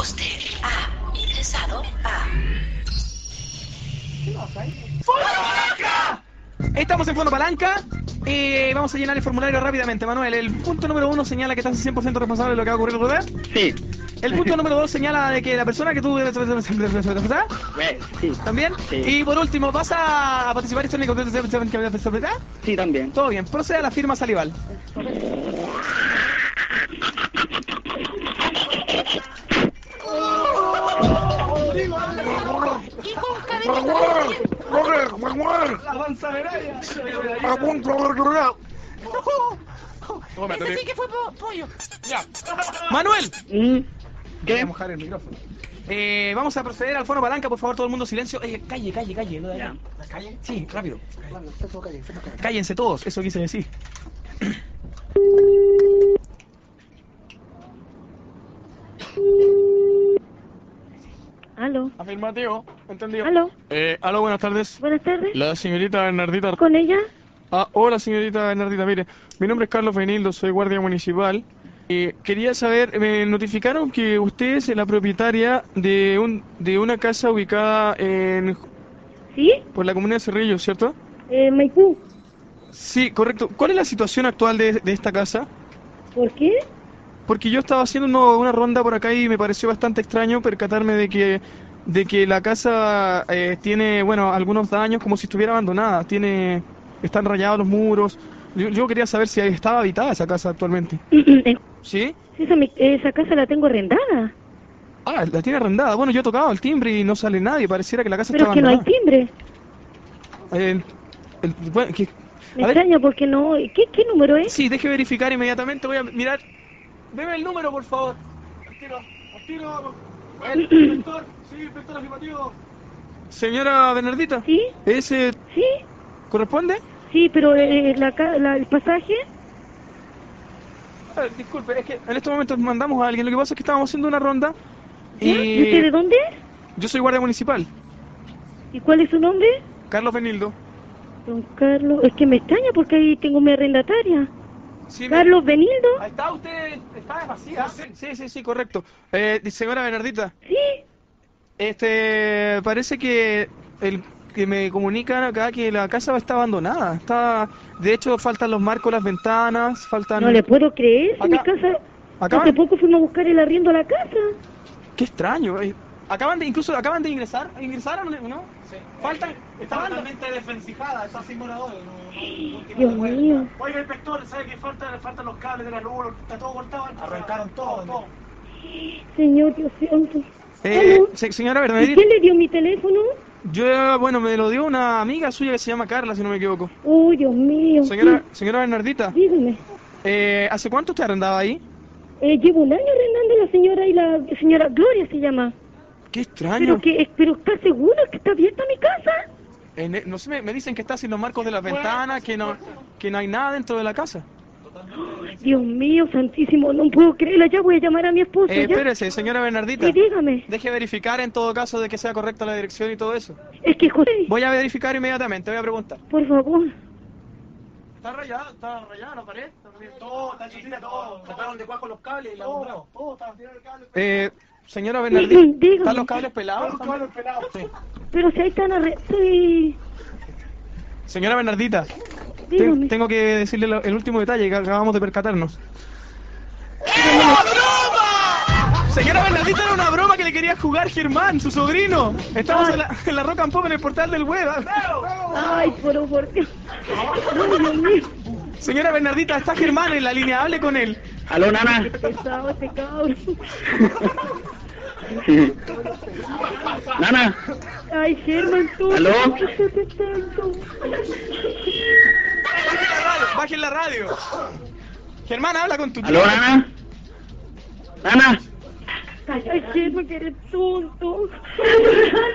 Usted ha ingresado a... ¡Palanca! Estamos en Fondo Palanca. Vamos a llenar el formulario rápidamente, Manuel. El punto número 1 señala que estás 100% responsable de lo que va a ocurrir, ¿verdad? Sí. El punto número 2 señala de que la persona que tú... Sí. ¿También? Sí. Y por último, ¿vas a participar en Sí, también. Todo bien. Procede a la firma salival. Avanza, Meraya. Ese sí que fue pollo. Ya. Manuel. ¿Qué? Voy a mojar el micrófono. Vamos a proceder al Fondo Palanca, por favor, todo el mundo silencio. Calle. ¿Lo de allá? ¿La calle? Sí, rápido. Cállense todos, eso quise decir. Aló. Afirmativo, entendido. Aló. Aló, buenas tardes. Buenas tardes. La señorita Bernardita. ¿Con ella? Hola, señorita Bernardita, mire, mi nombre es Carlos Fenildo, soy guardia municipal. Quería saber, me notificaron que usted es la propietaria de una casa ubicada ¿Sí? por la comuna de Cerrillo, ¿cierto? Maipú. Sí, correcto. ¿Cuál es la situación actual de esta casa? ¿Por qué? Porque yo estaba haciendo una ronda por acá y me pareció bastante extraño percatarme de que la casa tiene, bueno, algunos daños, como si estuviera abandonada. Están rayados los muros. Yo quería saber si estaba habitada esa casa actualmente. ¿Sí? Sí, esa casa la tengo arrendada. Ah, la tiene arrendada. Bueno, yo he tocado el timbre y no sale nadie. Pareciera que la casa Pero está es que no hay abandonada. timbre. Bueno, Me a ver, extraña porque no... ¿Qué número es? sí, deje verificar inmediatamente. Voy a mirar. Deme el número, por favor. Al tiro. El inspector. Sí, inspector afirmativo. Señora Bernardita. ¿Sí? ¿Ese ¿Sí? corresponde? Sí, pero el pasaje... Disculpe, es que en estos momentos mandamos a alguien. Lo que pasa es que estábamos haciendo una ronda ¿Ya? ¿Y usted de dónde es? yo soy guardia municipal, ¿Y cuál es su nombre? Carlos Benildo. Don Carlos... Es que me extraña porque ahí tengo mi arrendataria. Sí, Carlos Benildo. Ahí está usted, está vacía. Sí, correcto. Señora Bernardita, Sí. parece que me comunican acá que la casa está abandonada. De hecho, faltan los marcos, las ventanas, faltan... No le puedo creer. Si mi Acá- casa... acaban- Hace poco fuimos a buscar el arriendo a la casa. Qué extraño. Acaban de ingresar. ¿Ingresaron o no? Sí. Está totalmente desvencijada, está sin moradores. Dios mío. Oiga, inspector, ¿sabe que faltan los cables de la luz? Está todo cortado. Arrancaron todo. Señor Dios santo. ¿Aló? Señora ¿Y Bernardita, quién le dio mi teléfono? bueno, me lo dio una amiga suya que se llama Carla, si no me equivoco. Oh, Dios mío. Señora Bernardita, Sí, dígame. ¿hace cuánto usted arrendaba ahí? Llevo un año arrendando la señora y la señora Gloria se llama. Qué extraño. Pero ¿está seguro que está abierta mi casa? No sé, me dicen que está sin los marcos de las ventanas, que no hay nada dentro de la casa. Dios mío, santísimo, no puedo creerlo. Ya voy a llamar a mi esposo. ¿Ya? Espérese, señora Bernardita. Sí, dígame. Deje verificar en todo caso de que sea correcta la dirección y todo eso. Es que José, Voy a verificar inmediatamente, voy a preguntar. por favor. Está rayada la pared, todo, está chutita, todo. Sacaron de cuajo los cables y la todo está tirado el cable. Señora Bernardita, Dígame. ¿están los cables pelados? Sí. Pero si ahí están sí. Señora Bernardita, Dígame. tengo que decirle el último detalle que acabamos de percatarnos. Señora Bernardita, era una broma que le quería jugar Germán, su sobrino. Estamos en la Rock and Pop en el portal del web. Ay, por Dios. Ay, Dios mío. Señora Bernardita, está Germán en la línea, hable con él. Aló, nana. Pesado este cabrón. Nana. Ay, Germán, tú. ¿Aló? ¿Qué te tanto? Bajen la radio. Germán, habla con tu tío. Aló, nana. Nana. Ay, Germán, que eres tonto.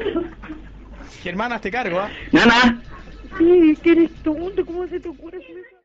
Germán, hazte cargo, ¿ah? Nana. Sí, que eres tonto. ¿Cómo se te ocurre hacer eso?